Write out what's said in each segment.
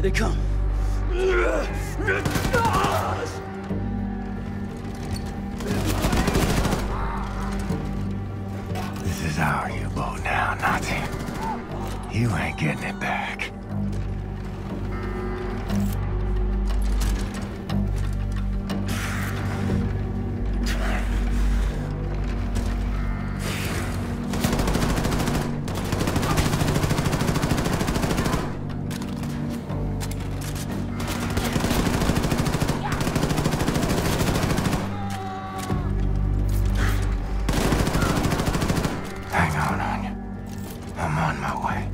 they come. This is our U-boat now, Nazi. You ain't getting it back. Hang on, Anya. I'm on my way.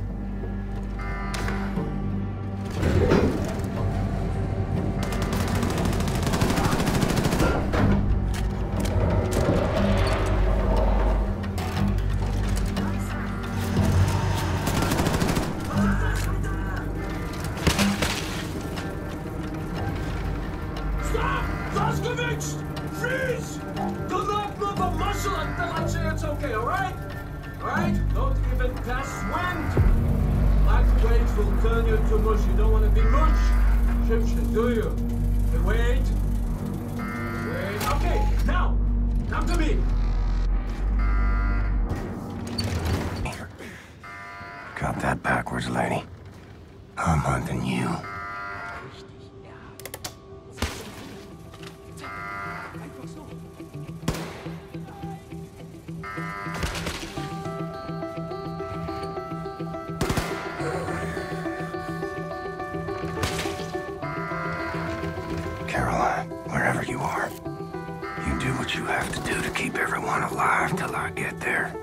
Stop! Blazkowicz! Freeze! Do not move a muscle until I say it's okay, alright? Alright? Don't even pass wind! Black waves will turn you to mush. You don't want to be mush. Shimshin, do you? Okay, wait. Wait. Okay, now! Come to me! Got that backwards, lady. I'm hunting you. Caroline, wherever you are, you do what you have to do to keep everyone alive till I get there.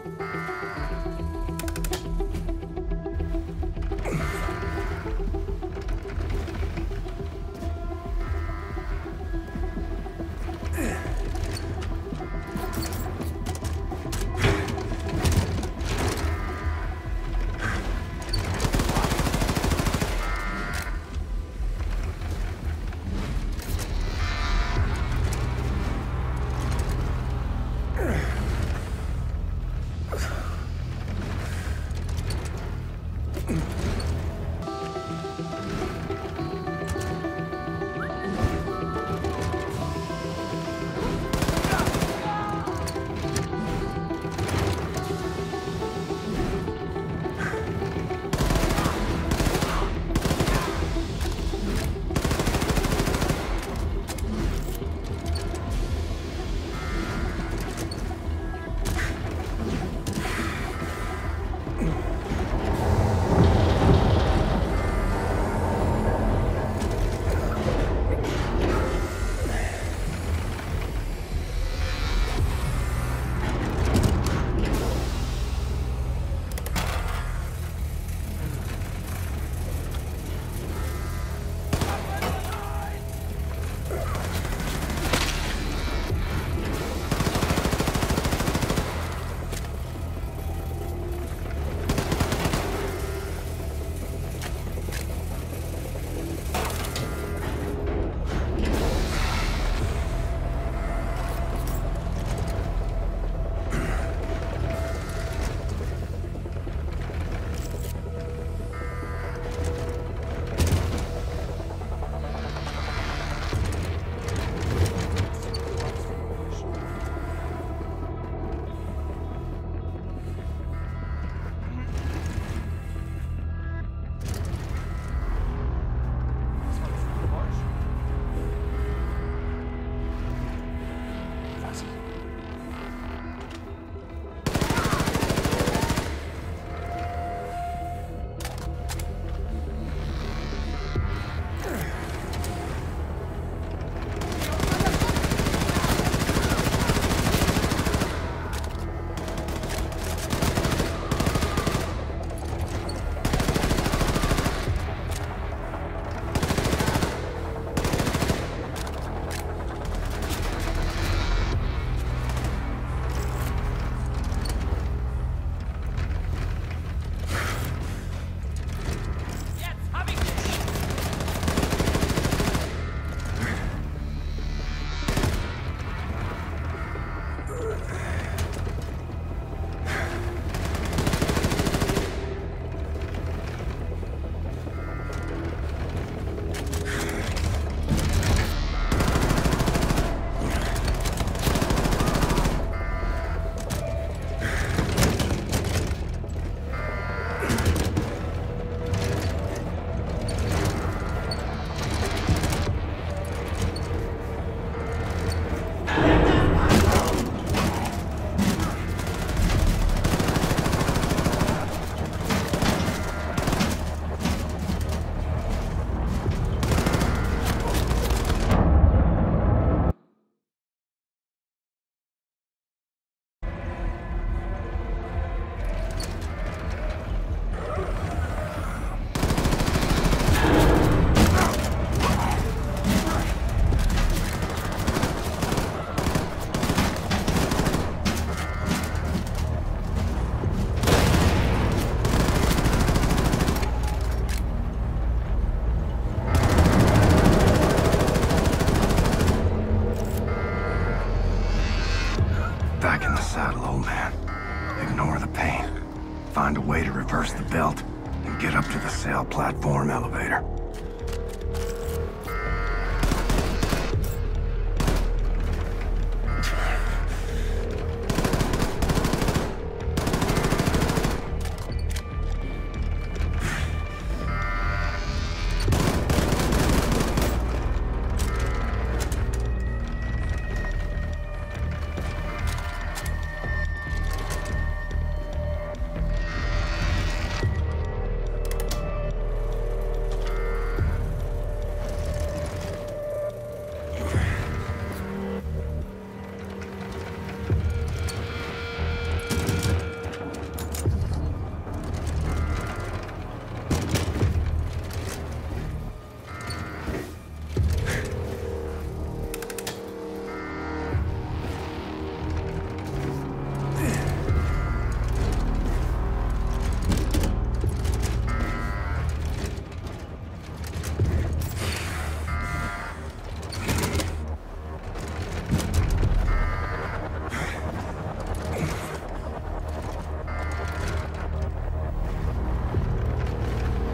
platform elevator.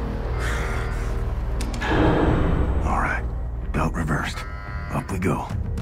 Belt reversed. Up we go.